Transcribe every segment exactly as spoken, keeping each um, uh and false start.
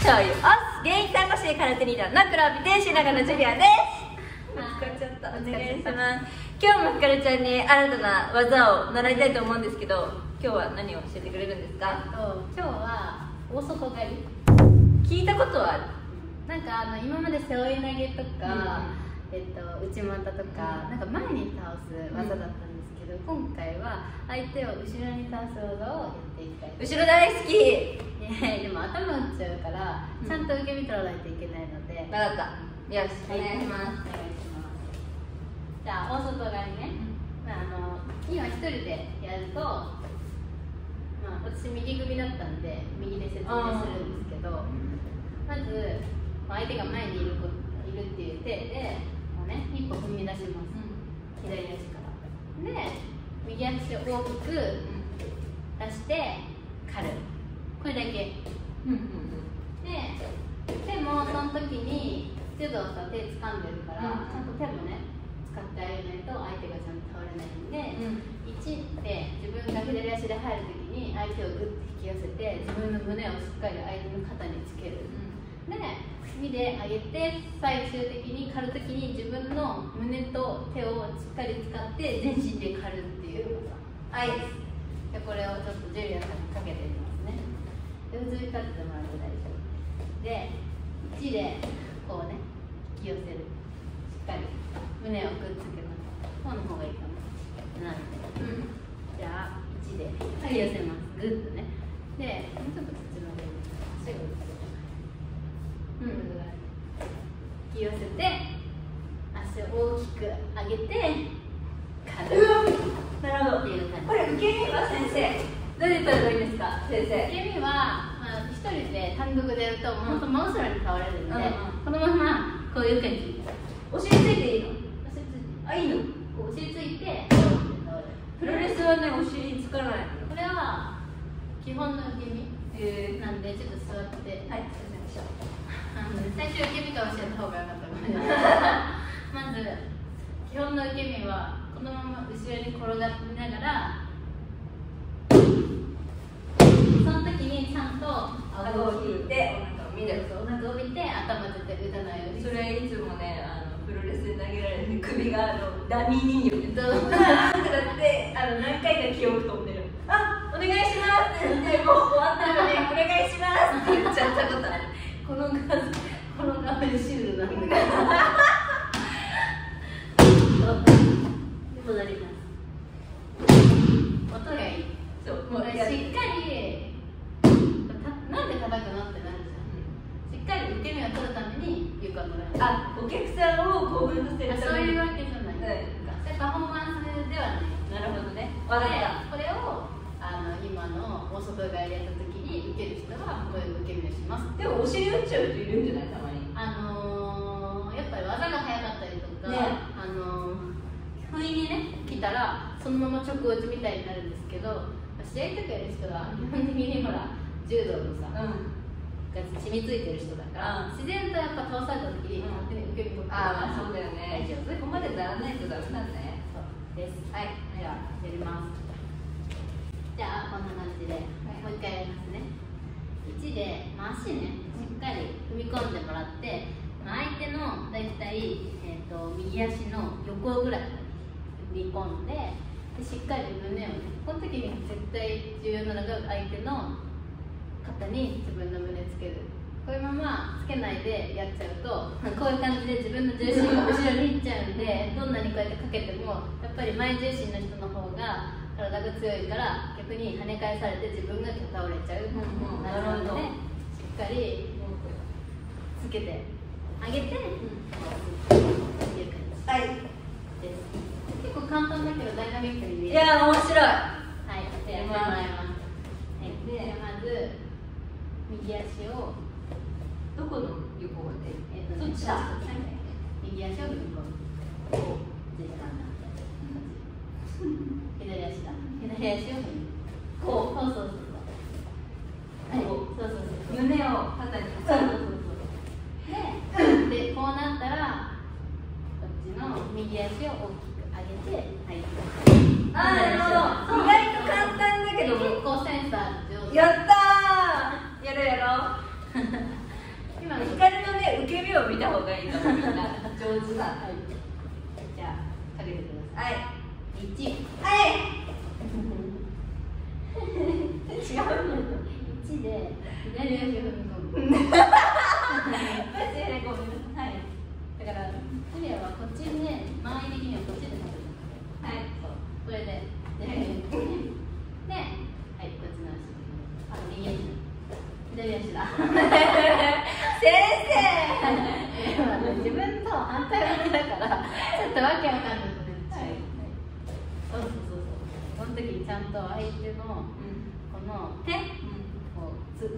醤油おす。現役看護師で空手リーダーの黒帯天使長野ジュリアです。疲れちゃった。お願いします。今日もひかるちゃんに新たな技を習いたいと思うんですけど、今日は何を教えてくれるんですか？ 今日は大外刈り。 聞いたことはある。 なんかあの今まで背負い投げとか、うん、えっと内股とか、なんか前に倒す技だったんですけど、うん、今回は相手を後ろに倒す技をやっていきたい。 後ろ大好き。 でも頭打っちゃうから、ちゃんと受け身取らないといけないので。 分かった。よし、お願いします。 お願いします。じゃあ大外刈りね。うん、あの今一人でやると、まあ私右組だったんで右で説明するんですけど、まず相手が前にいるいるっていう手で、もうね一歩踏み出します。うん、左足から。で右足を大きく出して刈る。これだけ。うんうんうん、で手もその時に柔道さ手掴んでるから、うん、ちゃんと手もね使ってあげないと相手がちゃんと倒れないんで、うん、いちって自分が左足で入る時に相手をグッと引き寄せて自分の胸をしっかり相手の肩につける、うん、でにで上げて最終的に刈る時に自分の胸と手をしっかり使って全身で刈るっていう技。はい。でこれをちょっとジュリアさんにかけてみますね。で普通に立ってもらって大丈夫で、いちでこうね引き寄せる。しっかり胸をくっつけます。こうの方がいいかも。なんで、うん、じゃあいちで引き寄せます。グッとね。でもうちょっとこっちまで足をうん、引き寄せて足を大きく上げて軽く。 なるほど。っていう感じ。これ受け身は先生どうやったらいいですか？先生。 受け身は一人で単独でやると本当真後ろに倒れるので、このままこういう感じ。 お尻ついていいの？ お尻ついて。 あ、いいの？ お尻ついてプロレスはね、お尻つかない。 これは基本の受け身なんで、ちょっと座って。 はい、お願いします。 最初受け身から教えた方が良かったかもしれない。まず基本の受け身はこのまま後ろに転がりながら、その時にちゃんと顎を引いてお腹を見る。 お腹を見て頭絶対打たないように。 それいつもね、あのプロレスで投げられて首があのダミー人形でどうだってあの何回か記憶飛んでる。あ、お願いしますって言ってもう終わったのにお願いしますって言っちゃったことある。 この画この画面シュールなんだけど戻ります。音がいい。そう、もうしっかりなんで叩くのってなるじゃん。しっかり受け身を取るために床を取らない。 あ、お客さんを興奮させるために。 そういうわけじゃない。はい、それパフォーマンスではない。 なるほどね。わかった。 これをあの今の大外刈りやった時に受ける人はこういう受け身をします。 でもお尻打っちゃう人いるんじゃない？たまに。 あのー、やっぱり技が速かったりとか、ね、あのー、不意にね来たらそのまま直打ちみたいになるんですけど、試合とかやる人は基本的にほら柔道のさ、うん、が染みついてる人だから、うん、自然とやっぱ倒された時に勝手に受け身取ってるから。 ああ、そうだよね。そこまでならないとダメなんだね。 そうです。はい、じゃあやります。じゃあこんな感じで、はい、もう一回やりますね。いちで、まあ、足ねしっかり踏み込んでもらって、まあ、相手のだいたい、えー、と右足の横ぐらい踏み込んで、でしっかり胸をね、この時に絶対重要なのが相手の肩に自分の胸つける。こういうままつけないでやっちゃうとこういう感じで自分の重心が後ろにいっちゃうんで、どんなにこうやってかけてもやっぱり前重心の人の方が体が強いから逆に跳ね返されて自分が倒れちゃう。なるほどね。しっかりつけてあげて、うん、っていう感じ。 はい。 です。結構簡単だけどダイナミックに見える。 いやー面白い。 はい。でやってもらいます。はい。でまず右足をどこの横で？ えっと、そっちだ。右足を踏み込む。こう時間だ。左足だ。左足を踏む。こう。そうそうそうそう。はい。そうそうそう。 胸を肩に。 そうそうそうそう。で、でこうなったらこっちの右足を大きく上げて、はい。 あー、なるほど。意外と簡単だけど結構センサー上手。 やったー。やろうやろう。 を見た方がいいと思う。みんな上手だ。はい、 じゃあかけてください。 はい、 いち。 はい。違う。 いちで左足を踏み込む。 マジでごめんなさい。 だからジュリアはこっちね、周り的にはこっちで食べる。はい、そう。これで、で、で、はい、こっちの足。あ、右足。左足だ。 先生。 自分と反対向きだから、ちょっとわけわかんないこと言っちゃう。そうそうそうそう。その時にちゃんと相手のこの手をつ、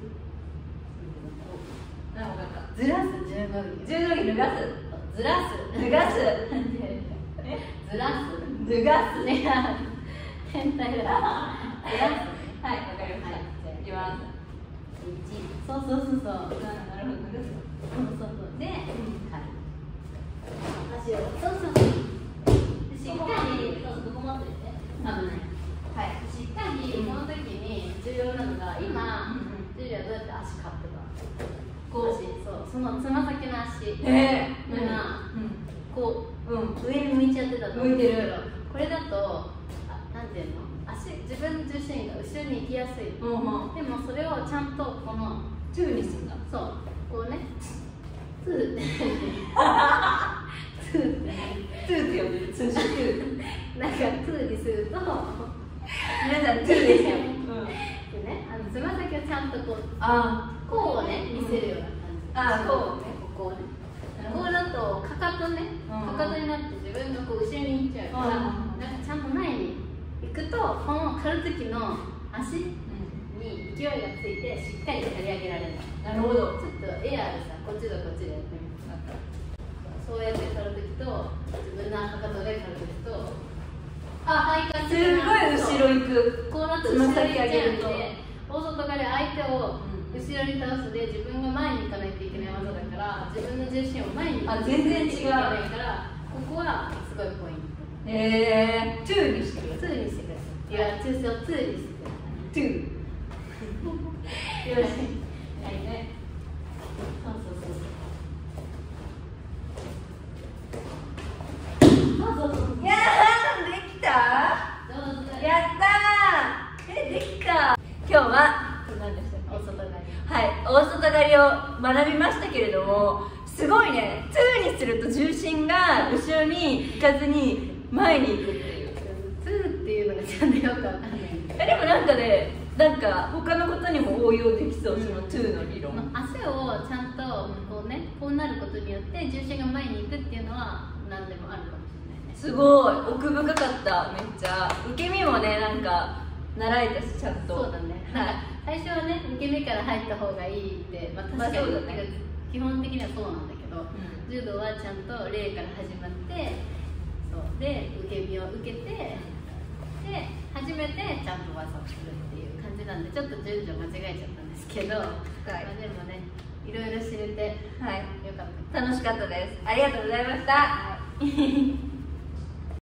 あ、分かった。 ずらす十度着。 十度着脱がす。 ずらす。 脱がす。 ずらす。 脱がす。 ね、変態だ。ずらす。 はい、わかりました。いきます。 そうそうそうそう。 なるほど。 そうそうそう。で、はい。足を。そうそう。しっかり、そう、ここ持ってて。危ない。はい。しっかり、この時に重要なのが、今、ジュリアどうやって足カップか。こう、そう、そのつま先の足。 ええ。 が、こう、 うん、 上に向いちゃってたと思うんですけど、 これだと、あ、なんていうの、足、自分の重心が後ろに行きやすい。でもそれをちゃんとこのトゥーにするんだ。 そう、こうね、トゥーってトゥーってトゥーって呼んでる。通称トゥー。 なんかトゥーにすると皆さんトゥーですよ。 でね、あのつま先をちゃんとこう、 ああ、こうをね、見せるような感じ。 あ、こうね。 こうね。こうだとかかとね、かかとになって自分がこう後ろに行っちゃうから、なんかちゃんと前に行くと、この刈る時の足に勢いがついてしっかり刈り上げられる。 なるほど。 ちょっとエアーでさ、こっちとこっちでやってみます。そうやって刈る時と、自分のかかとで刈る時と、あ、はい、感じ。 すごい後ろ行く。 こうなって後ろに行っちゃうんで、大外刈り相手を後ろに倒すで、自分が前に行かないといけない技だから、自分の重心を前に行かないといけないから、ここはすごいポイント。 えー、トゥーにしてください。 ツーにしてください。いや、中小ツーにしてください。 トゥー。 よし。はいね。そうそうそう。そうそうそう。 いやー、できた。 上手。 やったー。え、できた。今日は何でしたっけ？ 大外刈り。 はい、大外刈りを学びましたけれども、すごいね。トゥーにすると重心が後ろに行かずに前に行くっていう。 ツーっていうのがちゃんとよくわかんない。 え、でもなんかね、なんか他のことにも応用できそう、そのトゥーの理論。 足をちゃんとこうね、こうなることによって重心が前に行くっていうのは何でもあるかもしれないね。 すごい奥深かった。めっちゃ受け身もね、なんか習えたし、ちゃんと。 そうだね。なんか最初はね、受け身から入った方がいいって、まあ確かに、まあそうだね、基本的にはそうなんだけど、うん、柔道はちゃんと礼から始まって、そうで受け身を受けて、で初めてちゃんと技をするっていう感じなんで、ちょっと順序間違えちゃったんですけど、はい、まあでもね、いろいろ知れて、はい、よかった。 楽しかったです。ありがとうございました。はい